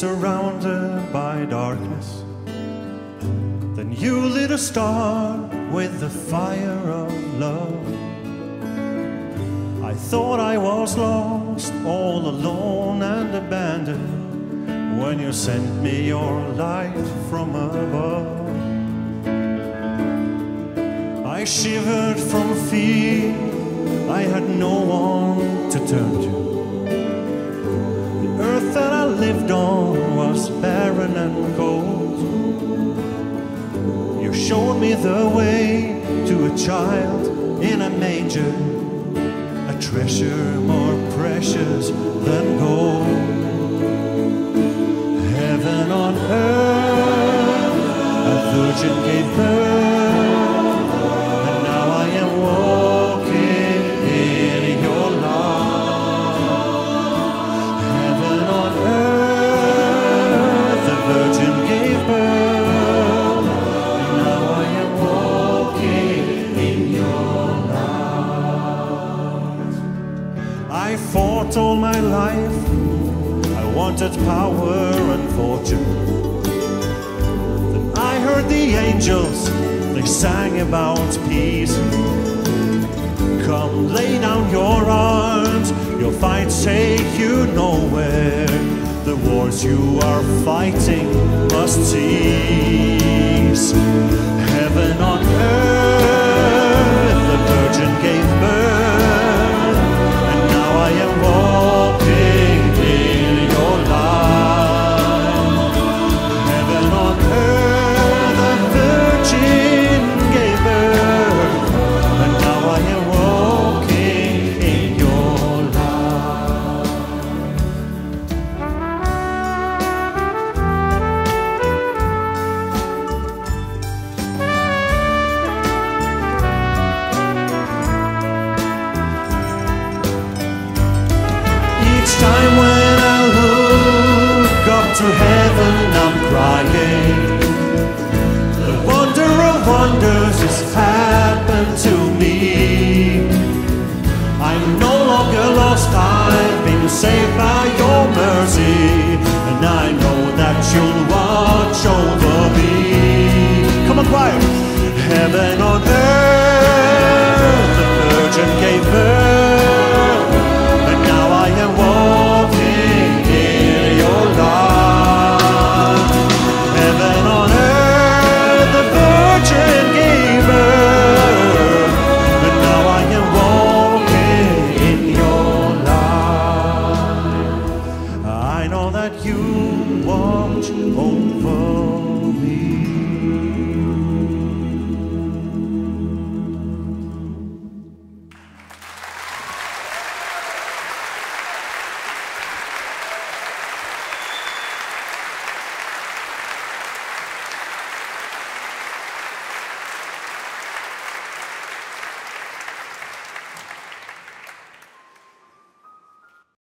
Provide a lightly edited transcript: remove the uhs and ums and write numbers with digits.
surrounded by darkness. Then you lit a star with the fire of love. I thought I was lost, all alone and abandoned, when you sent me your light from above. I shivered from fear, I had no one to turn to. The earth that I lived on was barren and cold. You showed me the way to a child in a manger, a treasure more precious than gold. Heaven on earth, a virgin gave birth, and now I am walking in your love. Heaven on earth, the virgin gave birth, and now I am walking in your love. I fought all my life, I wanted power and fortune. Then I heard the angels, they sang about peace. Come lay down your arms, your fights take you nowhere. The wars you are fighting must cease. Heaven on earth, the virgin gave birth, and now I am walking in your light. Heaven on earth, the virgin gave birth, and now I am walking in your light. Each time when I look up to heaven, I'm crying. The wonder of wonders has happened to me. I'm no longer lost, I've been saved by your